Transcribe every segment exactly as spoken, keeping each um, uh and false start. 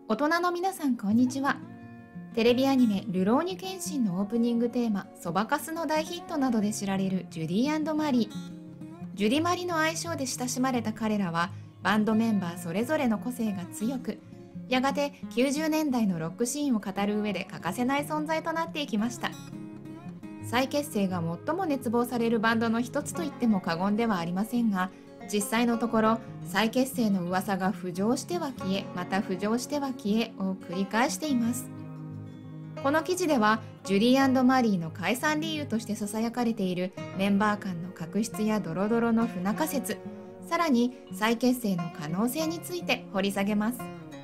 大人の皆さんこんにちは。テレビアニメ「るろうに剣心」のオープニングテーマ「そばかす」の大ヒットなどで知られるジュディ&マリー。ジュディマリの愛称で親しまれた彼らはバンドメンバーそれぞれの個性が強く、やがてきゅうじゅうねんだいのロックシーンを語る上で欠かせない存在となっていきました。再結成が最も熱望されるバンドの一つと言っても過言ではありませんが、実際のところ再結成の噂が浮上しては消え、また浮上しては消えを繰り返しています。この記事ではジュディ&マリーの解散理由としてささやかれているメンバー間の確執やドロドロの不仲説、さらに再結成の可能性について掘り下げます。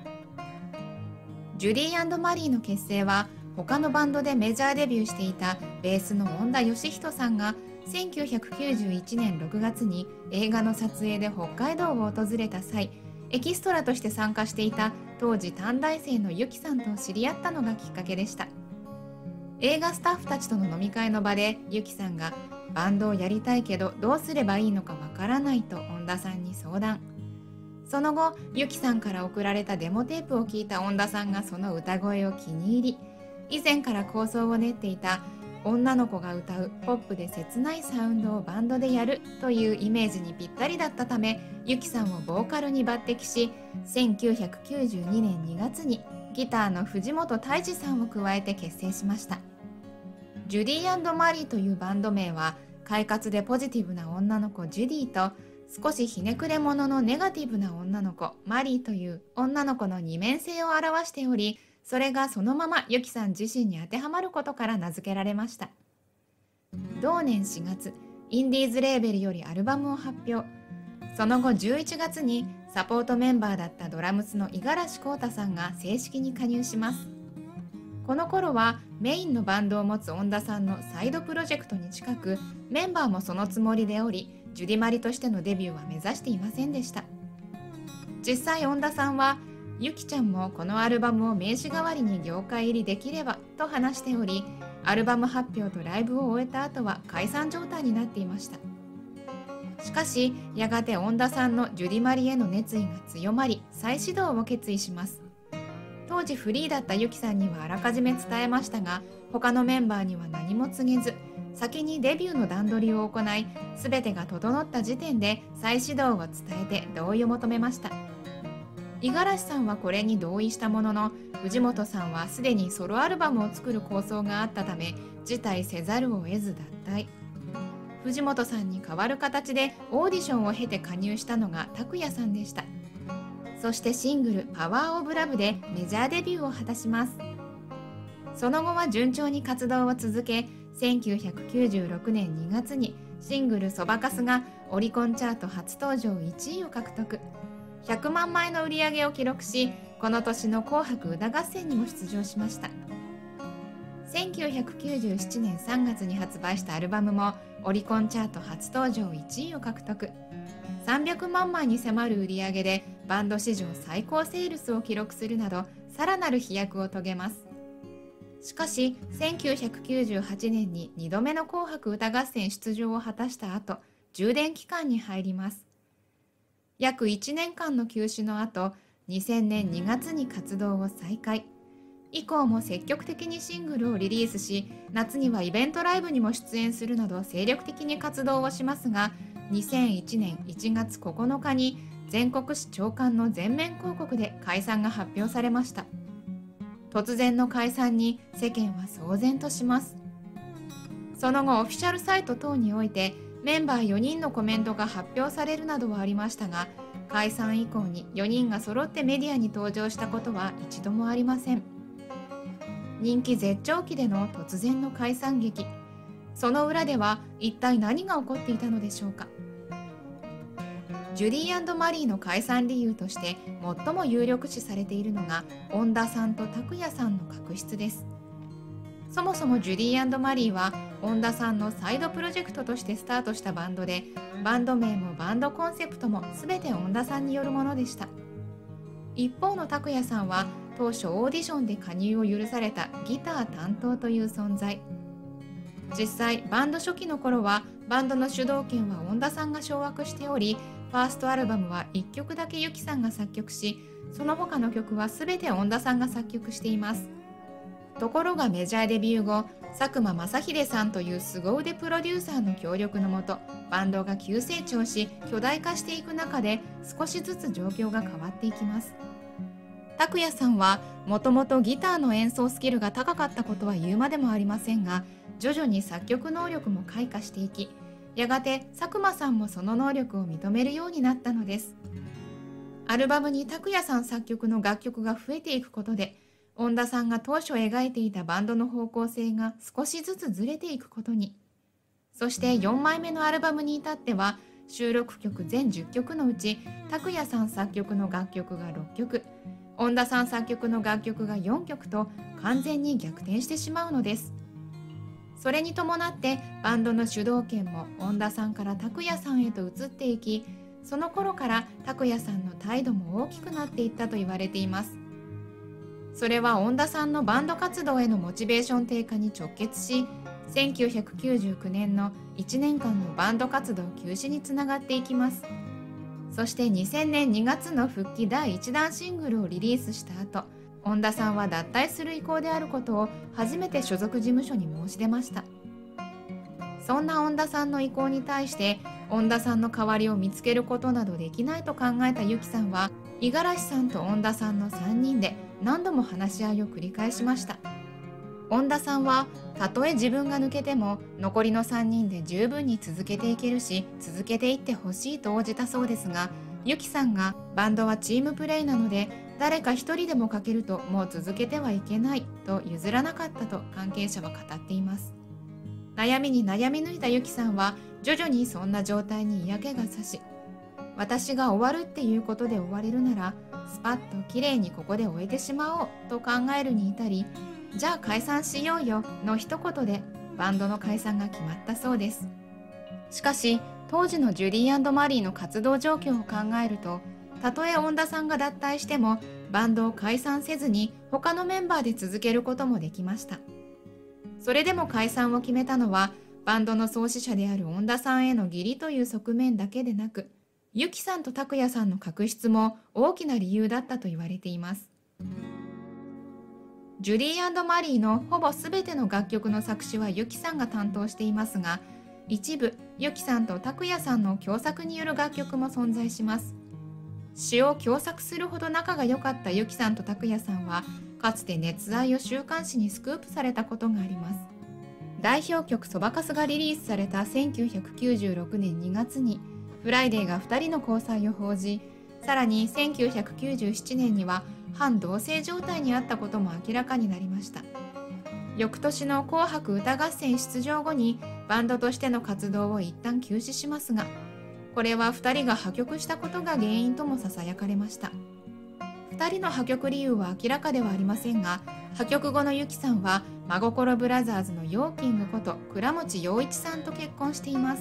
ジュディ&マリーの結成は他のバンドでメジャーデビューしていたベースの恩田義人さんがせんきゅうひゃくきゅうじゅういちねんろくがつに映画の撮影で北海道を訪れた際、エキストラとして参加していた当時短大生のユキさんと知り合ったのがきっかけでした。映画スタッフたちとの飲み会の場でユキさんがバンドをやりたいけどどうすればいいのかわからないと恩田さんに相談。その後ユキさんから送られたデモテープを聞いた恩田さんがその歌声を気に入り、以前から構想を練っていた女の子が歌うポップで切ないサウンドをバンドでやるというイメージにぴったりだったため、ユキさんをボーカルに抜擢し、せんきゅうひゃくきゅうじゅうにねんにがつにギターの藤本泰治さんを加えて結成しました。ジュディ&マリーというバンド名は快活でポジティブな女の子ジュディと少しひねくれ者のネガティブな女の子マリーという女の子の二面性を表しており、それがそのままユキさん自身に当てはまることから名付けられました。同年しがつ、インディーズレーベルよりアルバムを発表。その後じゅういちがつにサポートメンバーだったドラムスの五十嵐浩太さんが正式に加入します。この頃はメインのバンドを持つ恩田さんのサイドプロジェクトに近く、メンバーもそのつもりでおり、ジュディマリとしてのデビューは目指していませんでした。実際恩田さんはユキちゃんもこのアルバムを名刺代わりに業界入りできればと話しており、アルバム発表とライブを終えた後は解散状態になっていました。しかしやがて恩田さんのジュディマリへの熱意が強まり、再始動を決意します。当時フリーだったユキさんにはあらかじめ伝えましたが、他のメンバーには何も告げず、先にデビューの段取りを行い、全てが整った時点で再始動を伝えて同意を求めました。五十嵐さんはこれに同意したものの、藤本さんはすでにソロアルバムを作る構想があったため辞退せざるを得ず脱退。藤本さんに代わる形でオーディションを経て加入したのが拓也さんでした。そしてシングル「パワーオブラブでメジャーデビューを果たします。その後は順調に活動を続け、せんきゅうひゃくきゅうじゅうろくねんにがつにシングル「そばかす」がオリコンチャート初登場いちいを獲得。ひゃくまんまいの売り上げを記録し、この年の紅白歌合戦にも出場しました。せんきゅうひゃくきゅうじゅうななねんさんがつに発売したアルバムもオリコンチャート初登場いちいを獲得。さんびゃくまんまいに迫る売り上げでバンド史上最高セールスを記録するなど、さらなる飛躍を遂げます。しかしせんきゅうひゃくきゅうじゅうはちねんににどめの紅白歌合戦出場を果たした後、充電期間に入ります。約いちねんかんの休止の後、にせんねんにがつに活動を再開。以降も積極的にシングルをリリースし、夏にはイベントライブにも出演するなど精力的に活動をしますが、にせんいちねんいちがつここのかに全国紙朝刊の全面広告で解散が発表されました。突然の解散に世間は騒然とします。その後オフィシャルサイト等においてメンバーよにんのコメントが発表されるなどはありましたが、解散以降によにんが揃ってメディアに登場したことは一度もありません。人気絶頂期での突然の解散劇、その裏では一体何が起こっていたのでしょうか。ジュディ&マリーの解散理由として最も有力視されているのが恩田さんと拓也さんの確執です。そもそもジュディ&マリーは恩田さんのサイドプロジェクトとしてスタートしたバンドで、バンド名もバンドコンセプトも全て恩田さんによるものでした。一方の拓也さんは当初オーディションで加入を許されたギター担当という存在。実際バンド初期の頃はバンドの主導権は恩田さんが掌握しており、 ファーストアルバムはいっきょくだけ由紀さんが作曲し、その他の曲は全て恩田さんが作曲しています。ところがメジャーデビュー後、佐久間正秀さんという凄腕プロデューサーの協力のもと、バンドが急成長し巨大化していく中で少しずつ状況が変わっていきます。拓也さんはもともとギターの演奏スキルが高かったことは言うまでもありませんが、徐々に作曲能力も開花していき、やがて佐久間さんもその能力を認めるようになったのです。アルバムに拓也さん作曲の楽曲が増えていくことで、恩田さんが当初描いていたバンドの方向性が少しずつずれていくことに。そしてよんまいめのアルバムに至っては、収録曲全じゅっきょくのうち拓也さん作曲の楽曲がろっきょく、恩田さん作曲の楽曲がよんきょくと完全に逆転してしまうのです。それに伴ってバンドの主導権も恩田さんから拓也さんへと移っていき、その頃から拓也さんの態度も大きくなっていったと言われています。それは恩田さんのバンド活動へのモチベーション低下に直結し、せんきゅうひゃくきゅうじゅうきゅうねんのいちねんかんのバンド活動休止につながっていきます。そしてにせんねんにがつの復帰だいいちだんシングルをリリースした後、恩田さんは脱退する意向であることを初めて所属事務所に申し出ました。そんな恩田さんの意向に対して、恩田さんの代わりを見つけることなどできないと考えた由紀さんは、五十嵐さんと恩田さんのさんにんで何度も話し合いを繰り返しました。恩田さんは、たとえ自分が抜けても残りのさんにんで十分に続けていけるし、続けていってほしいと応じたそうですが、由紀さんがバンドはチームプレーなので誰か一人でも欠けるともう続けてはいけないと譲らなかったと関係者は語っています。悩みに悩み抜いた由紀さんは徐々にそんな状態に嫌気がさし、私が終わるっていうことで終われるならスパッときれいにここで終えてしまおうと考えるに至り、じゃあ解散しようよの一言でバンドの解散が決まったそうです。しかし当時のジュディ&マリーの活動状況を考えると、たとえ恩田さんが脱退してもバンドを解散せずに他のメンバーで続けることもできました。それでも解散を決めたのはバンドの創始者である恩田さんへの義理という側面だけでなく、由紀さんと拓也さんの確執も大きな理由だったと言われています。ジュディ&マリーのほぼ全ての楽曲の作詞は由紀さんが担当していますが、一部由紀さんと拓也さんの共作による楽曲も存在します。詩を共作するほど仲が良かった由紀さんと拓也さんは、かつて熱愛を週刊誌にスクープされたことがあります。代表曲「そばかす」がリリースされたせんきゅうひゃくきゅうじゅうろくねんにがつにフライデーがふたりの交際を報じ、さらにせんきゅうひゃくきゅうじゅうななねんには半同棲状態にあったことも明らかになりました。翌年の紅白歌合戦出場後にバンドとしての活動を一旦休止しますが、これはふたりが破局したことが原因ともささやかれました。ふたりの破局理由は明らかではありませんが、破局後の由紀さんは真心ブラザーズのヨーキングこと倉持陽一さんと結婚しています。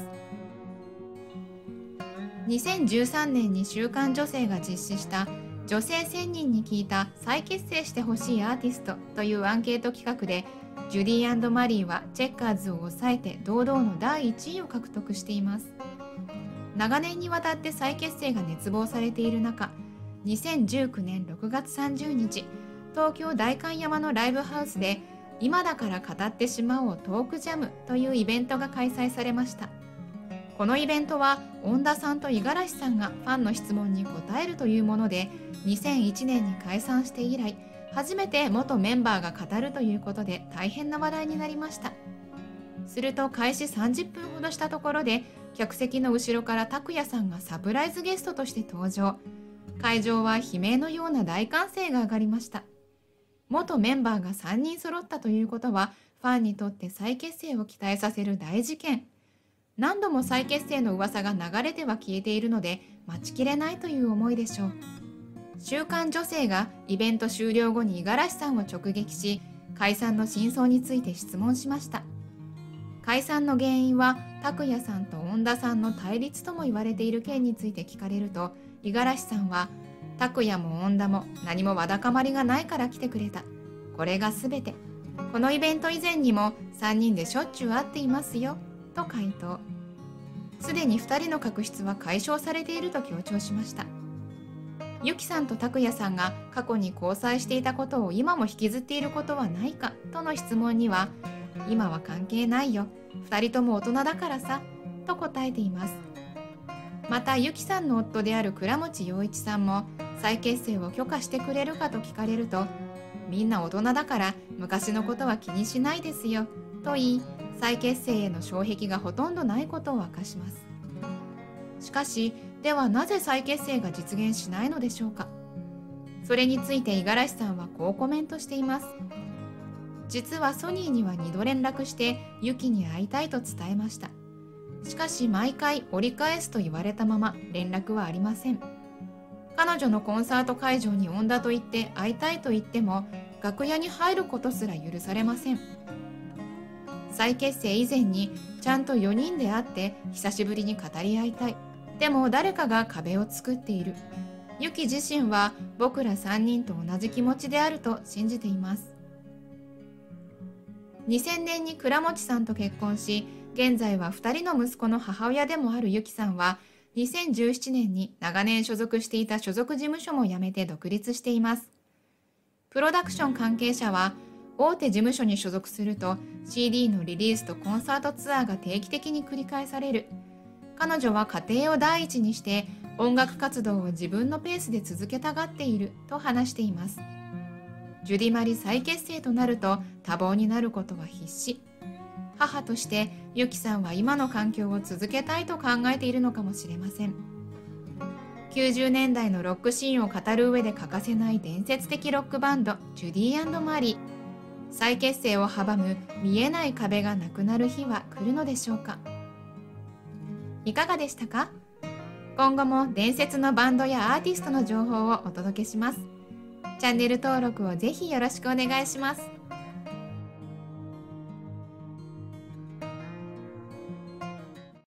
にせんじゅうさんねんに週刊女性が実施した女性せんにんに聞いた再結成してほしいアーティストというアンケート企画で、ジュディ&マリーはチェッカーズを抑えて堂々のだいいちいを獲得しています。長年にわたって再結成が熱望されている中、にせんじゅうきゅうねんろくがつさんじゅうにち、東京代官山のライブハウスで今だから語ってしまおうトークジャムというイベントが開催されました。このイベントは恩田さんと五十嵐さんがファンの質問に答えるというもので、にせんいちねんに解散して以来初めて元メンバーが語るということで大変な話題になりました。すると開始さんじゅっぷんほどしたところで、客席の後ろから拓也さんがサプライズゲストとして登場。会場は悲鳴のような大歓声が上がりました。元メンバーがさんにん揃ったということはファンにとって再結成を期待させる大事件。何度も再結成の噂が流れては消えているので待ちきれないという思いでしょう。週刊女性がイベント終了後に五十嵐さんを直撃し、解散の真相について質問しました。解散の原因は拓也さんと恩田さんの対立とも言われている件について聞かれると、五十嵐さんは拓也も恩田も何もわだかまりがないから来てくれた。これが全て。このイベント以前にもさんにんでしょっちゅう会っていますよと回答。すすでにふたりの確執は解消されていると強調しました。ゆきさんと拓也さんが過去に交際していたことを今も引きずっていることはないかとの質問には、今は関係ないよ、ふたりとも大人だからさと答えています。またゆきさんの夫である倉持陽一さんも再結成を許可してくれるかと聞かれると、みんな大人だから昔のことは気にしないですよと言い、再結成への障壁がほとんどないことを明かします。しかし、ではなぜ再結成が実現しないのでしょうか。それについて五十嵐さんはこうコメントしています。実はソニーにはにど連絡してユキに会いたいと伝えました。しかし毎回折り返すと言われたまま連絡はありません。彼女のコンサート会場に呼んだと言って会いたいと言っても楽屋に入ることすら許されません。再結成以前にちゃんとよにんで会って久しぶりに語り合いたい。でも誰かが壁を作っている。ユキ自身は僕らさんにんと同じ気持ちであると信じています。にせんねんに倉持さんと結婚し、現在はふたりの息子の母親でもあるユキさんは、にせんじゅうななねんに長年所属していた所属事務所も辞めて独立しています。プロダクション関係者は、大手事務所に所属すると シーディー のリリースとコンサートツアーが定期的に繰り返される。彼女は家庭を第一にして音楽活動を自分のペースで続けたがっていると話しています。ジュディマリ再結成となると多忙になることは必至。母としてユキさんは今の環境を続けたいと考えているのかもしれません。きゅうじゅうねんだいのロックシーンを語る上で欠かせない伝説的ロックバンドジュディ&マリー。再結成を阻む見えない壁がなくなる日は来るのでしょうか。いかがでしたか？今後も伝説のバンドやアーティストの情報をお届けします。チャンネル登録をぜひよろしくお願いします。